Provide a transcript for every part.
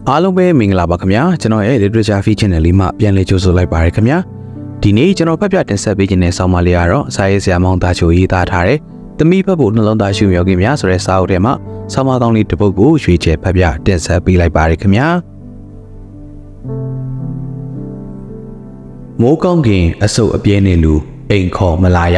အားလုံးပဲမင်္ဂလာပါခင်ဗျာကျွန်တော်ရဲ့ Literature Feed Channel လေးမှာပြန်လည်ကြိုဆိုလိုက်ပါရခင်ဗျာဒီနေ့ကျွန်တော်ဖတ်ပြတင်ဆက်ပေးခြင်းတဲ့ဆောင်းပါးလေးကတော့စာရေးဆရာမောင်သားချိုရေးသားထားတဲ့သမီးဖတ်ဖို့နှလုံးသားရှုမြော်ခင်ဗျာဆိုတဲ့စာအုပ်ထဲမှာဆောင်းပါးကောင်းလေးတစ်ပုဒ်ကိုရွေးချယ်ဖတ်ပြတင်ဆက်ပေးလိုက်ပါရခင်ဗျာမိုးကောင်းခင်အဆုပ်အပြဲနဲ့လူအိမ်ခေါ်မလာရ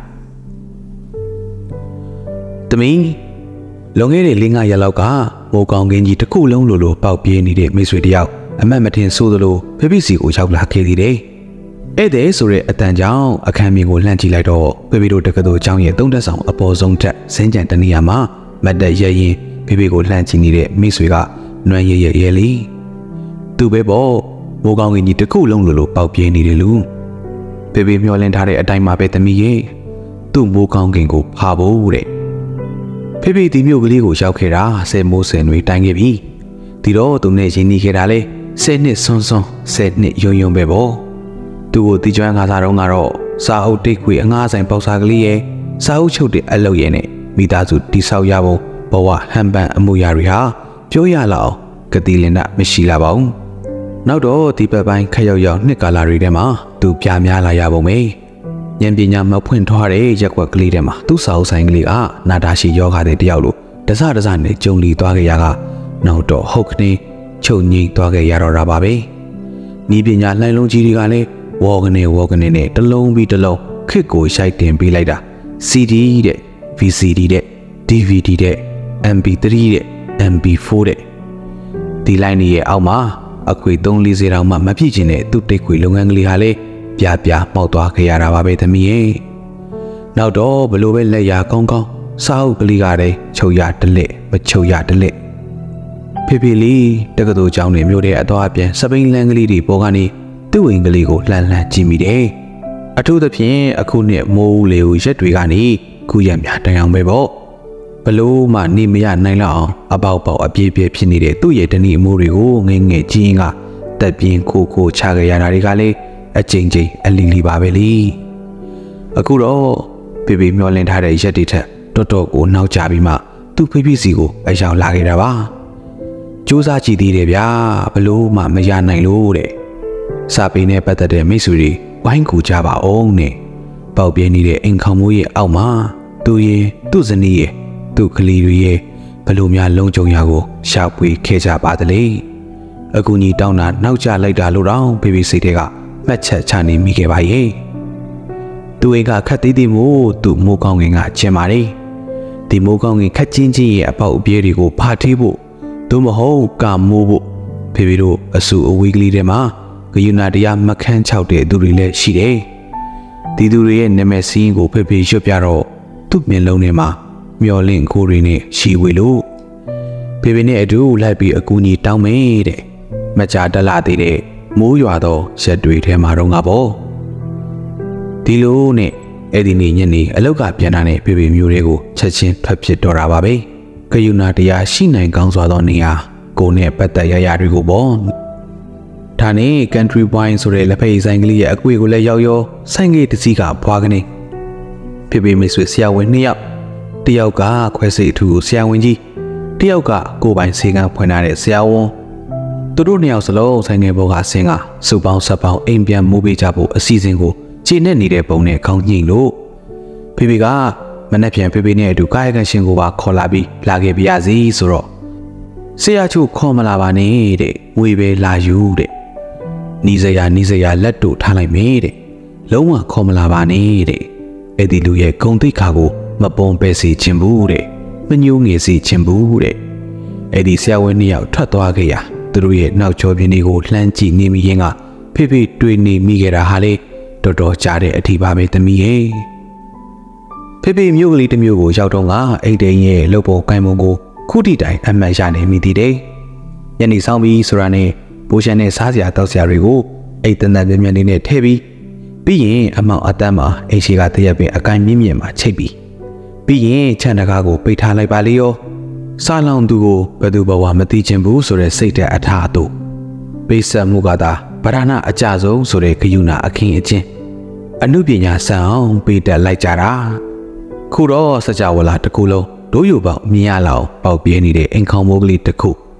သမီးလွန်ခဲ့တဲ့4-5 ရက်လောက်ကမိုးကောင်းကင်ကြီးတစ်ခုလုံးလိုပေါက်ပြေးနေတဲ့မိတ်ဆွေတယောက်အမတ်မထင်ဆိုးသလိုဖေဖေစီကိုရောက်လာခဲ့သေးတယ်။ဧည့်သည်ဆိုတဲ့အတန်ကြောင့်အခန်းပြင်ကိုလှမ်းကြည့်လိုက်တော့ဖေဖေတို့တက္ကသိုလ်ကျောင်းရဲ့3တက်ဆောင်အပေါ်ဆုံးထက်စင်းကြံတနေရာမှာမတ်တက်ရဲရင်ဖေဖေကိုလှမ်းကြည့်နေတဲ့မိတ်ဆွေကနွမ်းရဲလီသူပဲပေါ့မိုးကောင်းကင်ကြီးတစ်ခုလုံးလိုပေါက်ပြေးနေတဲ့လူဖေဖေမျောလင်းထားတဲ့အတိုင်းမှာပဲသမီးရဲ့သူ့မိုးကောင်းကင်ကိုဖာဖို့တဲ့ဖေဖေဒီမြို့ကလေးကိုရောက်ခဲ့တာ10မိုး10တွေတိုင်းခဲ့ပြီဒီတော့သူနဲ့ရင်းနှီးခဲ့တာလေ10နှစ်ဆွန်း10နှစ်ယုံပဲပေါ့သူ့ကိုတီကျွမ်းခါစားတော့ကတော့စာအုပ်တိတ်ခွေအငှားဆိုင်ပေါက်စားကလေးရဲ့စာအုပ်ချုပ်တဲ့အလုပ်ရဲ့နဲ့မိသားစုတိဆောက်ရဖို့ဘဝဟန်ပန်အမှုရာတွေဟာပြောရလောက်ကတိလင်ဒမရှိလာပါဘူးနောက်တော့ဒီဘက်ပိုင်းခက်ရောက်နှစ်ကာလတွေထဲမှာသူပြများလာရပုံပဲဉာဏ်ပညာမဖွင့်ထွားတဲ့ရက်ွက်ကလေးထဲမှာသူ့စာအုပ်ဆိုင်ကလေးကနာတာရှိယောဂတဲ့တယောက်လိုတစနဲ့ကြုံလီသွားခဲ့ရကနောက်တော့ဟုတ်ခင်းချုပ်ငိမ့်သွားခဲ့ရတော့တာပါပဲဤပညာလှိုင်းလုံးကြီးတွေကလည်းဝေါကနေနဲ့တလုံးပြီးတလုံးခစ်ကိုရှိုက်တင်ပေးလိုက်တာ CD တဲ့ VCD တဲ့ DVD တဲ့ MP3 တဲ့ MP4 တဲ့ဒီလိုင်းရဲ့အောက်မှာအခွေ340တောင်မှမပြည့်ချင်တဲ့သူ့တိတ်ခွေလုပ်ငန်းကလေးဟာလေပြမောက်သွားခဲ့ရတာပါပဲသမီးရဲ့နောက်တော့ဘလို့ပဲလက်ရကောင်းစာအုပ်ကလေးကတည်းချုပ်ရတလက်မချုပ်ရတလက်ဖေလေးတက္ကသိုလ်ကျောင်းနေမြို့တဲ့အသွားအပြန်စပိန်လန်ကလေးတွေပေါ်ကနေသူ့ဝင်ကလေးကိုလှမ်းကြည့်မိတယ်အထူးသဖြင့်အခုနှစ်မိုးလေရက်တွေကနေခုရက်များတိုင်အောင်ပဲပေါ့ဘလို့မှနေမရနိုင်လောက်အောင်အပေါက်အပြေးဖြစ်နေတဲ့သူ့ရဲ့တဏီအမိုးတွေကိုငယ်ကြီးရင်ကတက်ပြင်းခိုချခဲ့ရတာတွေကလေအကျဉ်းအလီလီပါပဲလေအခုတော့ဖေမျောလင်းထားတဲ့ရက်တွေထက်တော်ကိုနောက်ကျပြီးမှသူ့ဖေစီကိုအရောက်လာခဲ့တာပါစူးစမ်းကြည့်သေးတယ်ဗျာဘလို့မှမရနိုင်လို့တဲ့စာပေနဲ့ပတ်သက်တဲ့မိတ်ဆွေတွေဝိုင်းကူကြပါအောင်နဲ့ပေါက်ပြဲနေတဲ့အိမ်ခေါင်မိုးရဲ့အောက်မှာသူရဲ့သူ့ဇနီးရဲ့သူ့ကလေးတွေရဲ့ဘလို့များလုံးကြုံရကိုရှာဖွေခဲ့ကြပါသလဲအခုညီတောင်းတာနောက်ကျလိုက်တာလို့တော့ဖေစိတ်တွေကမှတ်ချက်ချနေမိခဲ့ပါရဲ့သူအိမ်ကခတ်သေးသေးမို့သူ့မိုးကောင်းငင်ကကျင်ပါလေဒီမိုးကောင်းငင်ခတ်ချင်းရဲ့အပေါက်အပြဲတွေကိုဖာထေးဖို့သို့မဟုတ်ကမိုးဖို့ဖေတို့အဆူအဝေးကလေးထဲမှာဂယုဏတရားမခန်းချောက်တဲ့သူတွေလည်းရှိတယ်ဒီသူတွေရဲ့နာမည်စည်းကိုဖေရွတ်ပြတော့သူ့မျက်လုံးထဲမှာမျောလင့်ကိုတွေနဲ့ရှီဝေလို့ဖေနဲ့အတူလိုက်ပြီးအကူကြီးတောင်းမယ်တဲ့မကြတလာသေးတဲ့မိုးရွာတော့ရက်တွေထဲမှာတော့ငါပေါ့ဒီလိုနဲ့အဲ့ဒီနေ့ညနေအလောက်ကပြန်လာတဲ့ဖေမျိုးတွေကိုချက်ချင်းထွက်ဖြစ်တော့တာပါပဲဂယုဏတရားရှိနိုင်ကောင်းစွာသောနေရာကိုနဲ့ပတ်သက်ရတွေကိုပေါ့ဒါနဲ့ country wine ဆိုတဲ့လက်ဖက်ရည်ဆိုင်ကလေးရဲ့အကွေကိုလည်းရောက်ရောဆိုင်ငယ်တစ်စီးကဘွားကနေဖေမိတ်ဆွေဆရာဝန်2ယောက်တယောက်ကခွဲစိတ်အထူးဆရာဝန်ကြီးတယောက်ကကိုပိုင်ဆေးကန်းဖွင့်ထားတဲ့ဆရာဝန်သူတို့2ယောက်စလုံးဆိုင်ငယ်ဘောကဆင်းကစုပေါင်းဆက်ပေါင်းအိမ်ပြန်မိုးပေးကြဖို့အစီအစဉ်ကိုခြေနဲ့နေတဲ့ပုံနဲ့ခေါင်းညှိလို့ဖေကမနှက်ပြန်ဖေနဲ့အတူကာယကံရှင်ကိုပါခေါ်လာပြီးလာခဲ့ပြရစီဆိုတော့ဆရာချို့ခေါ်မလာပါနဲ့တဲ့ငွေပဲလာယူတဲ့နီးစရာလက်တို့ထားလိုက်မေးတဲ့လုံးဝခေါ်မလာပါနဲ့တဲ့အဲ့ဒီလူရဲ့ဂုံတိတ်ခါကိုမပုံပဲစီချင်ဘူးတဲ့မညိုးငယ်စီချင်ဘူးတဲ့အဲ့ဒီဆရာဝန်2ယောက်ထွက်သွားခဲ့ရသူတို့ရဲ့နောက်ကျောပြင်းတွေကိုလှမ်းကြည့်နေမိရင်ကဖေတွေ့နေမိခဲ့တာဟာလေတော်ကြားတဲ့အထီးပါပဲသမီးရဲ့ဖေမြို့ကလေးတစ်မျိုးကိုရောက်တော့ကအိတ်တိန်ရဲ့လှုပ်ပေါ်ကိုင်ပုံကိုခုထိတိုင်အမှတ်ရနေမိသေးတယ်ညနေဆောင်ပြီးဆိုတာနဲ့ဘိုးရှန်နဲ့စားစရာတောက်စရာတွေကိုအိတ်တန်တန်မြင်လေးနဲ့ထည့်ပြီးရင်အမောင်အတန်းမှာအိတ်ရှိကတရက်ပင်အကိုင်မြင့်မှာချိတ်ပြီးရင်ခြံတကားကိုပိတ်ထားလိုက်ပါလေရောစားလောင်သူကိုဘယ်သူဘဝမသိချင်ဘူးဆိုတဲ့စိတ်တဲ့အထာအတို့ပိတ်ဆက်မှုကသာဗရဏအကြဆုံးဆိုတဲ့ဂယုဏအခင်းအကျင်းအနုပညာဆန်အောင်ပေးတက်လိုက်ကြတာခုတော့စကြဝဠာတစ်ခုလုံးဒိုးယူပေါက်မြင်ရလောက်ပေါက်ပြဲနေတဲ့အိမ်ခေါင်မိုးကလေးတစ်ခု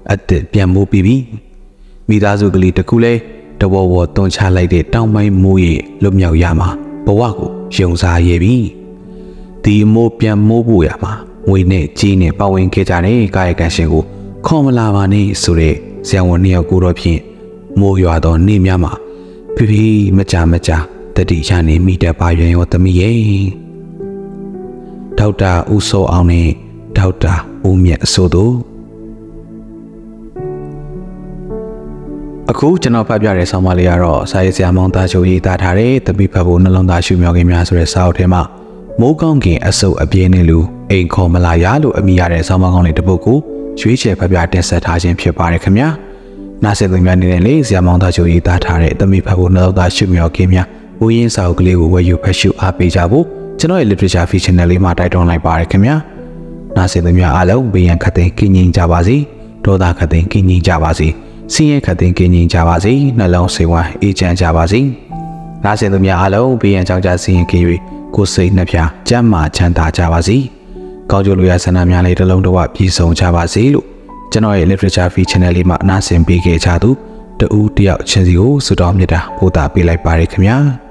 အသက်ပြန်မိုးပြီးပြီမိသားစုကလေးတစ်ခုလဲတဝဝတွန်းချလိုက်တဲ့တောင်ပိုင်းမိုးရဲ့လွတ်မြောက်ရမှာဘဝကိုယုံစားရပြီဒီမိုးပြန်မိုးဖို့ရမှာငွေနဲ့ကြီးနဲ့ပါဝင်ခဲ့ကြတဲ့ကာယကံရှင်ကိုခေါ်မလာပါနဲ့ဆိုတဲ့ဇံဝန်နှစ်ယောက်ကိုတော့ဖြင့်မိုးရွာသောနေ့များမှာဖိဖိမကြတတိချနေမိတတ်ပါရွံရောသမီးရဲ့ဒေါက်တာဦးစောအောင်နဲ့ဒေါက်တာဦးမြတ်အစိုးတို့အခုကျွန်တော်ဖတ်ပြတဲ့ဆောင်းပါးလေးကတော့စာရေးဆရာမောင်သားချိုရေးသားထားတဲ့တပိဖတ်ဖို့နှလုံးသားရှုမြောက်ခင်များဆိုတဲ့စာအုပ်ထဲမှာမိုးကောင်းကင်အစုပ်အပြင်းနဲ့လူအိမ်ခေါ်မလာရလို့အမိရတဲ့ဆောင်းပါးကောင်းလေးတစ်ပုဒ်ကိုရွေးချယ်ဖတ်ပြတင်ဆက်ထားခြင်းဖြစ်ပါတယ်ခင်ဗျာနားဆင်သူများအနေနဲ့လေဆရာမောင်သားချိုရေးသားထားတဲ့တပိဖတ်ဖို့နှလုံးသားရှုမြောက်ခင်များဥယျင်းစာအုပ်ကလေးကိုဝယ်ယူဖတ်ရှုအားပေးကြဖို့ကျွန်တော်ရဲ့ literature feature channel လေးမှာတိုက်တွန်းလိုက်ပါတယ်ခင်ဗျာနားဆင်သူများအားလုံးဘေးရန်ခတ်သိမ်းကင်းငြိမ်ကြပါစေဒေါသခတ်သိမ်းကင်းငြိမ်ကြပါစေစင်းရဲခတ်သိမ်းကင်းငြိမ်ကြပါစေနှလုံးစိတ်ဝမ်းအေးချမ်းကြပါစေနားဆင်သူများအားလုံးဘေးရန်ကြောင့်ကြစင်းရဲကင်း၍ကိုယ်စိတ်နှပြကျန်းမာချမ်းသာကြပါစေကောင်းကျိုးလိုရာဆန္ဒများလေးတစ်လုံးတစ်ဝပြည့်စုံကြပါစေလို့ကျွန်တော်ရဲ့ literature feature channel လေးမှာနားဆင်ပေးခဲ့ကြသူတဦးတယောက်ချင်းစီကိုဆုတောင်းမြတ်တာပို့တာပေးလိုက်ပါရခင်ဗျာ